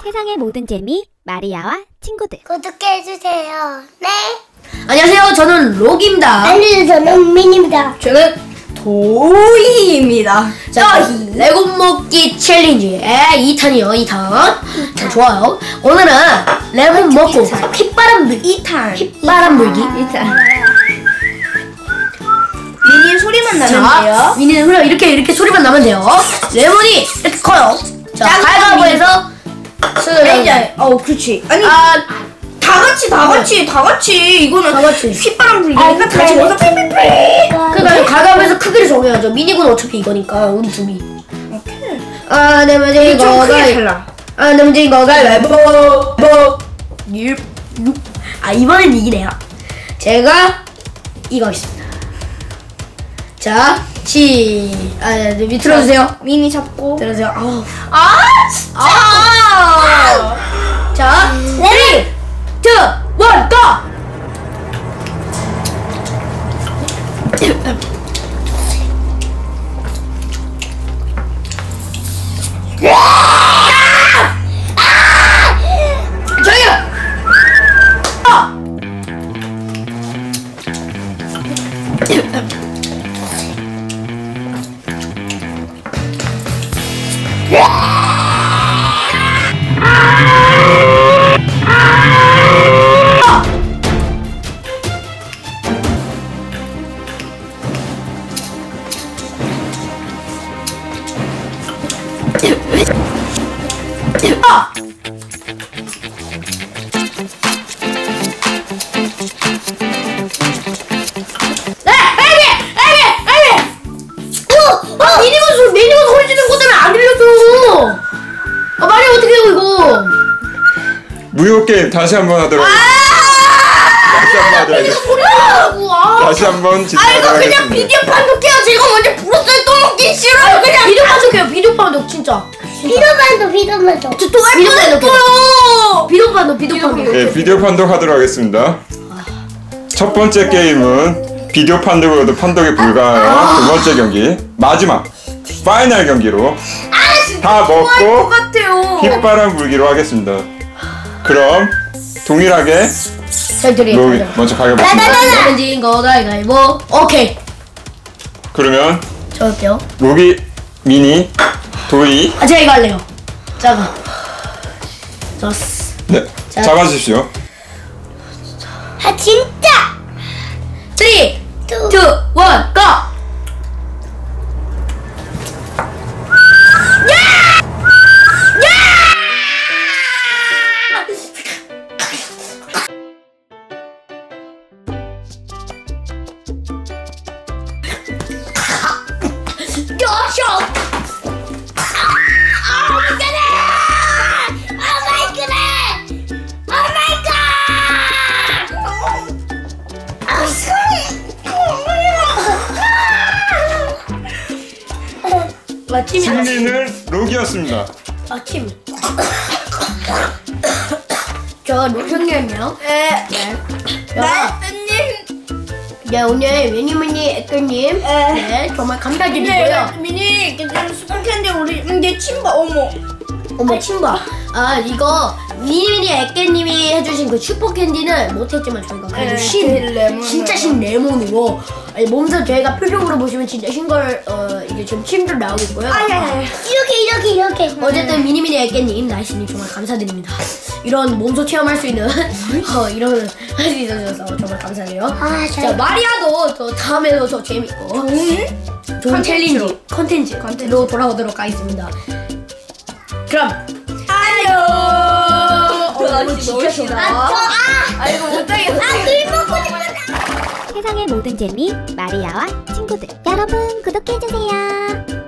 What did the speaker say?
세상의 모든 재미 마리아와 친구들 구독해주세요. 네. 안녕하세요. 저는 록입니다. 안녕하세요. 저는 민입니다. 저는 도희입니다. 자, 레고 먹기 챌린지의 2탄이요. 2탄. 자, 좋아요. 오늘은 레몬 먹고 휘바람 불기. 2탄. 휘바람 불기. 2탄. 미니 소리만 나면 자, 돼요. 미니는 그냥 이렇게 소리만 나면 돼요. 레몬이 이렇게 커요. 자, 가위바위보해서 그렇지. 아니, 다 같이. 이거는 다 같이. 휘바람 불기니까 다 같이 모여서 삐삐삐. 그러니까 가위바위보해서 크기를 정해야죠. 미니군 어차피 이거니까 우리 둘이. 오케이. 내 문제인 좀 거 크게 달라. 내 문제인 거 가위바위보. 이번엔 이기네요. 제가 이거 하겠습니다. 자, 밑으로 주세요. 미니 잡고. 들어주세요. 아우. 진짜. 자, 3, 2, 1, go! 저기요! 미니건 소리 지르는 것 때문에 안 들렸어. 말이 어떻게 해요 이거? 무효 게임 다시 한번 하도록 다시 한번 진행하도록 하겠습니다. 비디오 판독해요. 제가 먼저 불었어요. 또 먹기 싫어요. 그냥 비디오 판독해요. 비디오 판독 진짜. 비도만도. 저또 비디오 판독해요. 비디오 판독. 네, 비디오 판독 하도록 하겠습니다. 첫 번째 게임은 비디오 판독으로도 판독이 불가하여 두 번째 경기 마지막 파이널 경기로 다 먹고 똑같아요. 휘바람 불기로 하겠습니다. 그럼 동일하게 저희들이 록이 먼저 가겠습니다. 문제인 거 가위바위보. 오케이. 그러면 저 할게요. 록이, 미니, 도희 제가 이거 할래요. 작아. 좋았어. 네, 잡아주십시오. 진짜. 3, 2, 1, go! 승리는 록이었습니다. 팀. 저 록형님이요. 네. 네, 오늘 미니미니 에크님. 네, 정말 감사드리고요. 미니, 수박캔디 우리 내 침바 어머, 친구야. 이거 미니미니 에케님이 해주신 그 슈퍼캔디는 못했지만 저희가 그래도 진짜 신 레몬으로 몸소 저희가 표정으로 보시면 진짜 신걸 이게 지금 침도 나오고 있고요. 이렇게. 어쨌든 미니미니 에케님, 나이스님 정말 감사드립니다. 이런 몸소 체험할 수 있는 이런 할 수 있어서 정말 감사해요. 자, 마리아도 더 다음에도 더 재밌고 좋은 챌린지 컨텐츠로 돌아오도록 하겠습니다. 그럼 안녕. 진짜 싫다. 아이고 못하겠어. 세상의 모든 재미 마리아와 친구들 여러분 구독해주세요.